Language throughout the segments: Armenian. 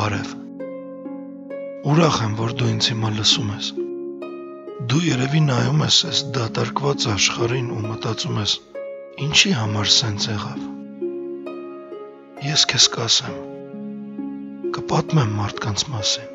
Բարև։ Ուրախ եմ, որ դու ինձ հիմա լսում ես։ Դու երևի նայում ես այս դատարկված աշխարհին ու մտածում ես, ինչի համար սենց եղավ։ Ես քեզ կասեմ, կպատմեմ մարդկանց մասին։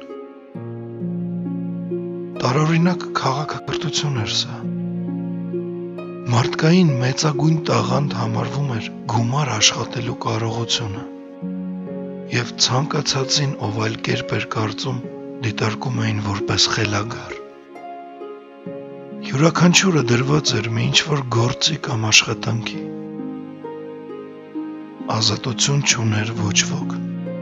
Տարօրինակ քաղաքակրթություն էր սա։ Մարդկային մեծագույն տաղանդ համարվում էր գումար աշխատելու կարողությունը։ Եվ ցանկացածին, ով այլ կերպ էր կարծում, դիտարկում էին որպես խելագար։ Յուրաքանչյուրը դրված էր մի ինչ-որ գործի կամ աշխատանքի։ Ազատություն չուներ ոչ ոք։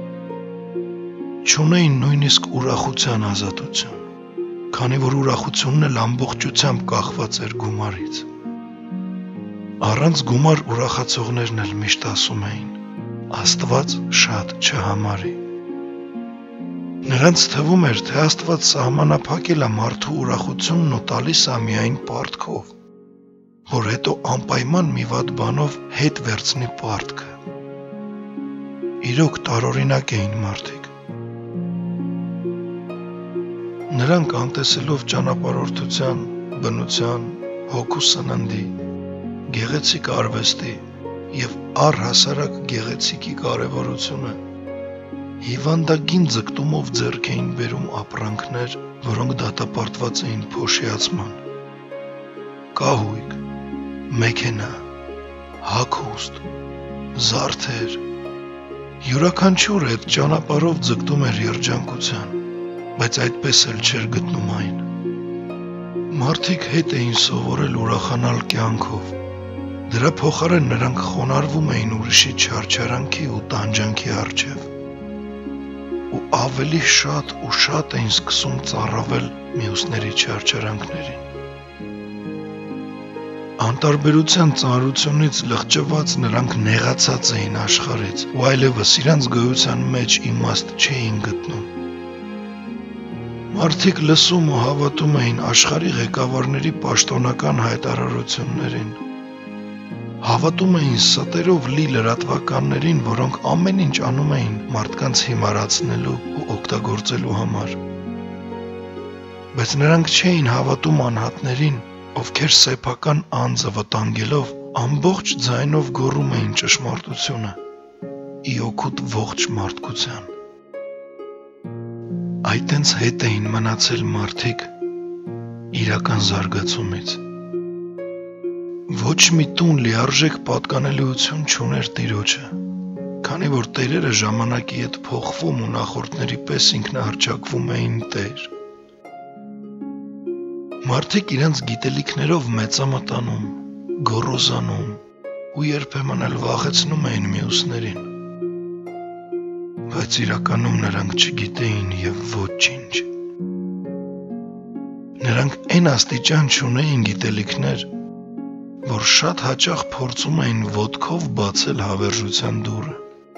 Չունեին նույնիսկ ուրախության ազատություն, քանի որ ուրախությունն էլ ամբողջությամբ կախված էր գումարից։ Առանց գումար ուրախացողներն էլ միշտ ասում էին. Աստված շատ չհամարի։ Նրանց թվում էր, թե Աստված սահմանափակել է մարդու ուրախությունն ու տալիս է միայն պարտքով, որ հետո անպայման մի վատ բանով հետ վերցնի պարտքը։ Իրոք տարօրինակ էին մարդիկ։ Նրանք անտեսելով ճանապարհորդության, բնության, հոգու սննդի, գեղեցիկ արվեստի և առհասարակ գեղեցիկի կարևորությունը հիվանդագին ձգտումով ձեռք էին բերում ապրանքներ, որոնք դատապարտված էին փոշիացման։ Կահույք, մեքենա, հագուստ, զարդեր, յուրաքանչյուրը այդ ճանապարհով ձգտում էր երջանկության, բայց այդպես էլ չէր գտնում այն։ Մարդիկ հետ էին սովորել ուրախանալ կյանքով։ Դրա փոխարեն նրանք խոնարհվում էին ուրիշի չարչարանքի ու տանջանքի առջև ու ավելի շատ ու շատ էին սկսում ծառավել մյուսների չարչարանքներին։ Անտարբերության ծանրությունից լղճված նրանք նեղացած էին աշխարհից ու այլևս իրենց գոյության մեջ իմաստ չէին գտնում։ Մարդիկ լսում ու հավատում էին աշխարհի ղեկավարների պաշտոնական հայտարարություններին։ Հավատում էին ստերով լի լրատվականներին, որոնք ամեն ինչ անում էին մարդկանց հիմարացնելու ու օգտագործելու համար։ Բայց նրանք չէին հավատում անհատներին, ովքեր սեփական անձը վտանգելով ամբողջ ձայնով գոռում էին ճշմարտությունը՝ ի օգուտ ողջ մարդկության։ Այդտենց հետ էին մնացել մարդիկ իրական զարգացումից։ Ոչ մի տուն լիարժեք պատկանելիություն չուներ տիրոջը, քանի որ տերերը ժամանակի հետ փոխվում ու նախորդների պես ինքնահռչակվում էին տեր։ Մարդիկ իրենց գիտելիքներով մեծամտանում, գոռոզանում ու երբեմն էլ վախեցնում էին մյուսներին։ Բայց իրականում նրանք չգիտեին և ոչինչ։ Նրանք այն աստիճան չունեին գիտելիքներ, որ շատ հաճախ փորձում էին ոտքով բացել հավերժության դուռը,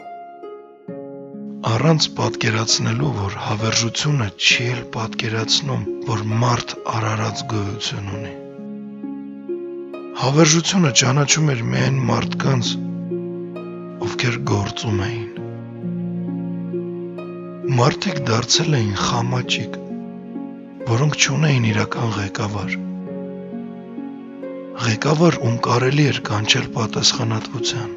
առանց պատկերացնելու, որ հավերժությունը չի էլ պատկերացնում, որ մարդ արարած գոյություն ունի։ Հավերժությունը ճանաչում էր միայն մարդկանց, ովքեր գործում էին։ Մարդիկ դարձել էին խամաճիկ, որոնք չունեին իրական ղեկավար։ Ղեկավար, ում կարելի էր կանչել պատասխանատվության։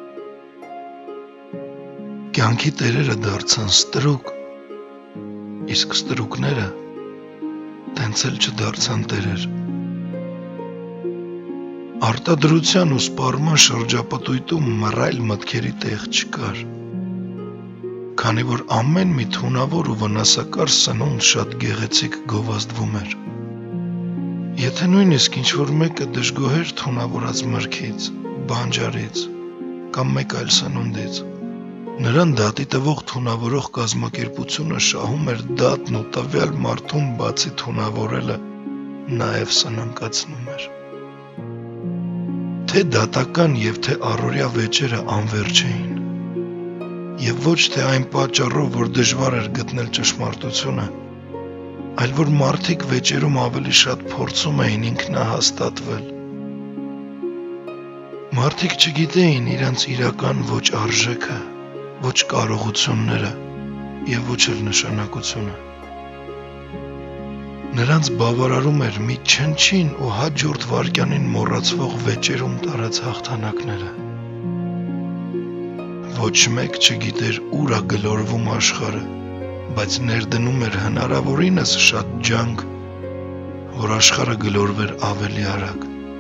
Կյանքի տերերը դարձան ստրուկ, իսկ ստրուկները տենց էլ չդարձան տերեր։ Արտադրության ու սպառման շրջապտույտում մռայլ մտքերի տեղ չկար, քանի որ ամեն մի թունավոր ու վնասակար սնունդ շատ գեղեցիկ գովազդվում էր։ Եթե նույնիսկ ինչ-որ մեկը դժգոհեր թունավորած մրգից, բանջարից կամ մեկ այլ սնունդից, նրան դատի տվող թունավորող կազմակերպությունը շահում էր դատն ու տվյալ մարդուն բացի թունավորելը նաև սնանկացնում էր։ Թե դատական և թե առօրյա վեճերը անվերջ էին, և ոչ թե այն պատճառով, որ դժվար էր գտնել ճշմարտությունը, այլ որ մարդիկ վեճերում ավելի շատ փորձում էին ինքնահաստատվել։ Մարդիկ չգիտեին իրենց իրական ոչ արժեքը, ոչ կարողությունները եւ ոչ էլ նշանակությունը։ Նրանց բավարարում էր մի չնչին ու հաջորդ վայրկյանին մոռացվող վեճերում տարած հաղթանակները։ Ոչ մեկ չգիտեր ուր է գլորվում աշխարհը, բայց ներդնում էր հնարավորինս շատ ջանք, որ աշխարհը գլորվեր ավելի արագ։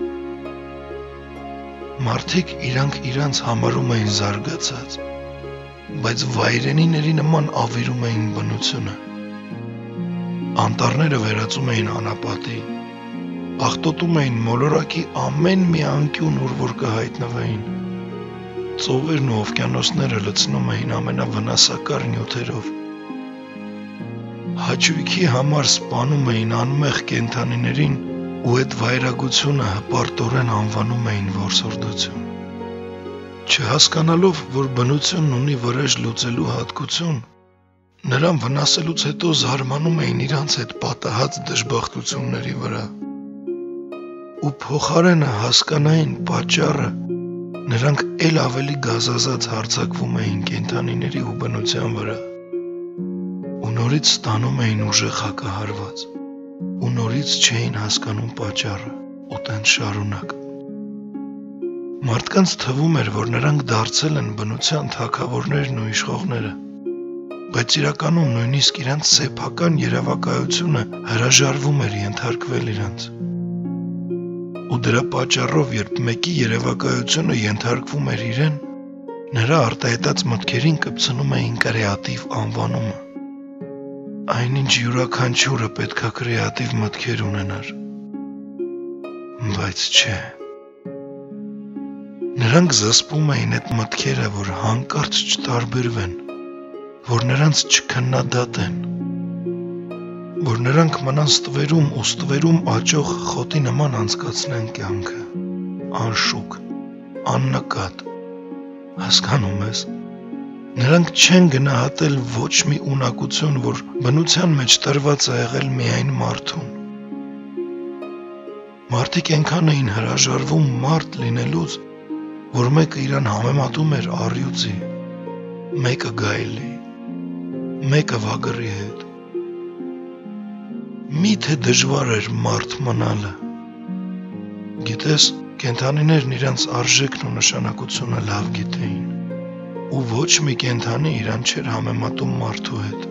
Մարդիկ իրանց համարում էին զարգացած, բայց վայրենիների նման ավիրում էին բնությունը։ Անտառները վերածում էին անապատի, աղտոտում էին մոլորակի ամեն մի անկյուն, ուր որ կհայտնվեին։ Ծովերն ու օվկիանոսները լցնում էին ամենավնասակար նյութերով։ Հաճույքի համար սպանում էին անմեղ կենդանիներին ու այդ վայրագությունը հպարտորեն անվանում էին որսորդություն։ Չհասկանալով, որ բնությունն ունի վրեժ լուծելու հատկություն, նրան վնասելուց հետո զարմանում էին իրանց այդ պատահած դժբախտությունների վրա։ Ու փոխարենը հասկանային պատճառը, նրանք էլ ավելի գազազած հարձակվում էին կենդանիների ու բնության վրա։ Ու նորից ստանում էին ուժեղ հակահարված։ Ու նորից չէին հասկանում պատճառը, ու տենց շարունակ։ Մարդկանց թվում էր, որ նրանք դարձել են բնության թագավորներն ու իշխողները, բայց իրականում նույնիսկ իրենց սեփական երևակայությունը հրաժարվում էր ենթարկվել իրանց։ Ու դրա պատճառով, երբ մեկի երևակայությունը ենթարկվում էր իրեն, նրա արտահայտած մտքերին կպցնում էին կրեատիվ անվանումը։ Այնինչ յուրաքանչյուրը պետքա կրեատիվ մտքեր ունենար։ Բայց չէ։ Նրանք զսպում էին այդ մտքերը, որ հանկարծ չտարբերվեն, որ նրանց չքննադատեն, որ նրանք մնան ստվերում ու ստվերում աճող խոտի նման անցկացնեն կյանքը, անշուք, աննկատ, հասկանում ես, նրանք չեն գնահատել ոչ մի ունակություն, որ բնության մեջ տրված է եղել միայն մարդուն։ Մարդիկ այնքան էին հրաժարվում մարդ լինելուց, որ մեկը իրան համեմատում էր առյուծի, մեկը գայլի, մեկը վագրի հետ։ Միթե դժվար էր մարդ մնալը։ Գիտես, կենդանիներն իրենց արժեքն ու նշանակությունը լավ գիտեին, ու ոչ մի կենդանի իրան չէր համեմատում մարդու հետ։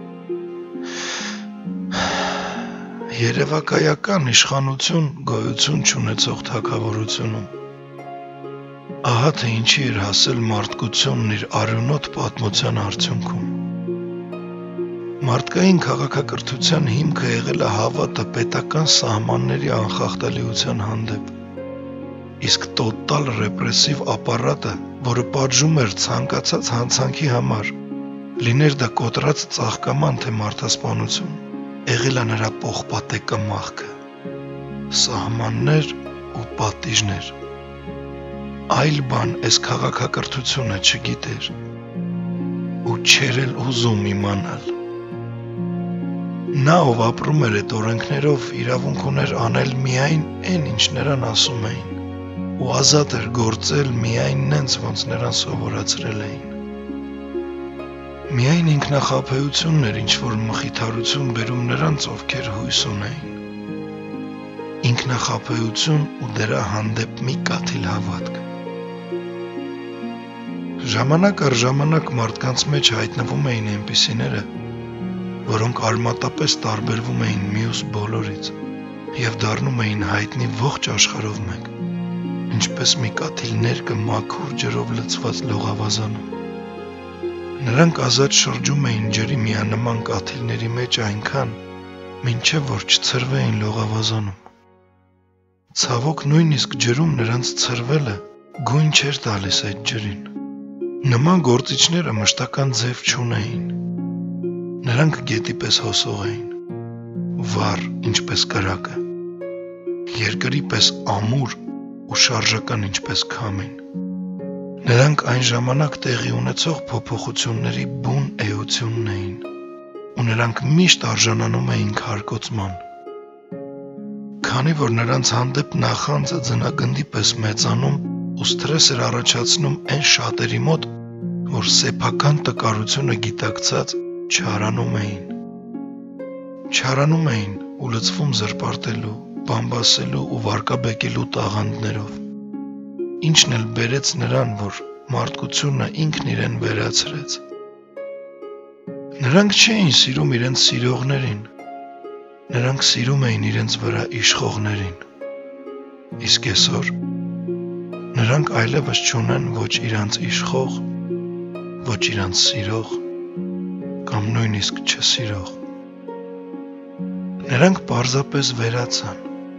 Երևակայական իշխանություն գոյություն չունեցող թագավորությունում։ Ահա թե ինչի էր հասել մարդկությունն իր արյունոտ պատմության արդյունքում։ Մարդկային քաղաքակրթության հիմքը եղել է հավատը պետական սահմանների անխախտելիության հանդեպ, իսկ տոտալ ռեպրեսիվ ապարատը, որը պատժում էր ցանկացած հանցանքի համար, լիներ դա կոտրած ծաղկաման թե մարդասպանություն, եղել է նրա պողպատե կմախքը, սահմաններ ու պատիժներ։ Այլ բան այս քաղաքակրթությունը չգիտեր ու չէր էլ ուզում իմանալ։ Նա, ով ապրում էր այդ օրենքներով, իրավունք ուներ անել միայն այն, ինչ նրան ասում էին, ու ազատ էր գործել միայն նենց, ոնց նրան սովորացրել էին։ Միայն ինքնախաբեությունն էր ինչ-որ մխիթարություն բերում նրանց, ովքեր հույս ունեին։ Ինքնախաբեություն ու դրա հանդեպ մի կաթիլ հավատք։ Ժամանակ առ ժամանակ մարդկանց մեջ հայտնվում էին այնպիսիները, որոնք արմատապես տարբերվում էին մյուս բոլորից և դառնում էին հայտնի ողջ աշխարհով մեկ, ինչպես մի կաթիլ ներկը մաքուր ջրով լցված լողավազանում։ Նրանք ազատ շրջում էին ջրի միանման կաթիլների մեջ այնքան, մինչև որ չցրվեին լողավազանում։ Ցավոք նույնիսկ ջրում նրանց ցրվելը գույն չէր տալիս այդ ջրին։ Նման գործիչները մշտական ձև չունեին։ Նրանք գետի պես հոսող էին, վառ, ինչպես կրակը, երկրի պես ամուր ու շարժական ինչպես քամին։ Նրանք այն ժամանակ տեղի ունեցող փոփոխությունների բուն էությունն էին, ու նրանք միշտ արժանանում էին քարկոծման։ Քանի որ նրանց հանդեպ նախանձը ձնագնդի պես մեծանում ու սթրես էր առաջացնում այն շատերի մոտ, որ սեփական տկարությունը գիտակցած Չարանում էին ու լծվում զրպարտելու, բամբասելու ու վարկաբեկելու տաղանդներով, ինչն էլ բերեց նրան, որ մարդկությունը ինքն իրեն վերացրեց։ Նրանք չէին սիրում իրենց սիրողներին, նրանք սիրում էին իրենց վրա իշխողներին, իսկ այսօր նրանք այլևս չունեն ոչ իրանց իշխող, ոչ իրանց սիրող, կամ նույնիսկ չսիրող։ Նրանք պարզապես վերացան։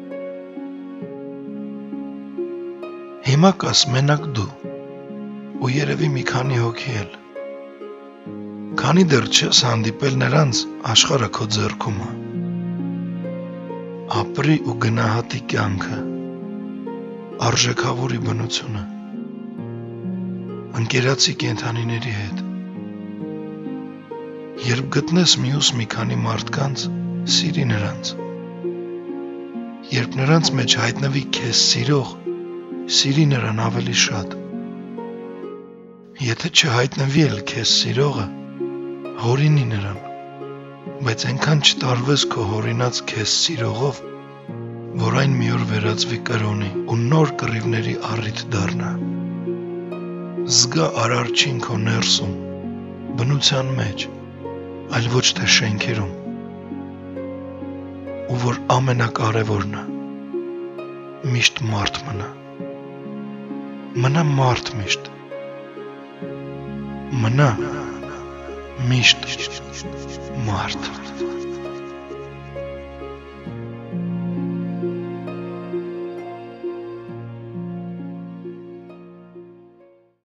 Հիմա կաս մենակ դու, ու երևի մի քանի հոգի էլ։ Քանի դեռ չես հանդիպել նրանց, աշխարհը քո ձեռքում է։ Ապրի ու գնահատի կյանքը, արժեքավորի բնությունը, ընկերացի կենդանիների հետ։ Երբ գտնես մյուս մի քանի մարդկանց, սիրի նրանց։ Երբ նրանց մեջ հայտնվի քեզ սիրող, սիրի նրան ավելի շատ։ Եթե չհայտնվի էլ քեզ սիրողը, հորինի նրան, բայց այնքան չտարվես քո հորինած քեզ սիրողով, որ այն մի օր վերածվի կրոնի ու նոր կռիվների առիթ դառնա։ Զգա արարչին քո ներսում, բնության մեջ, այլ ոչ թե շենքերում, ու որ ամենակարևորն է, միշտ մարդ մնա մարդ միշտ, մնա միշտ մարդ։